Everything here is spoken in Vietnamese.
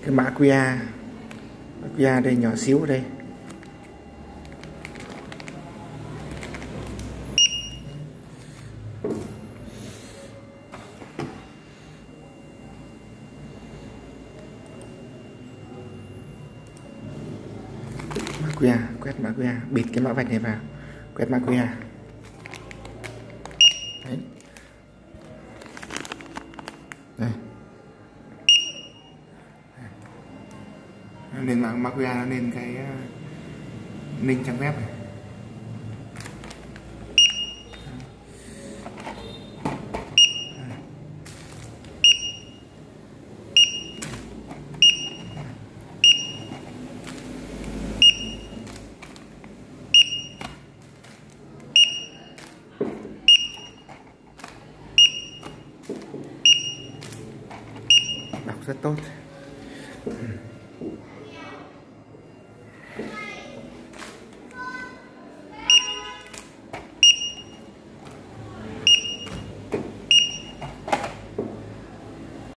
cái mã QR đây nhỏ xíu ở đây. Mã QR, quét mã QR, bịt cái mã vạch này vào, quét mã QR. Đấy. Đây. Lên mã QR nó lên cái link trang web này. Đọc rất tốt.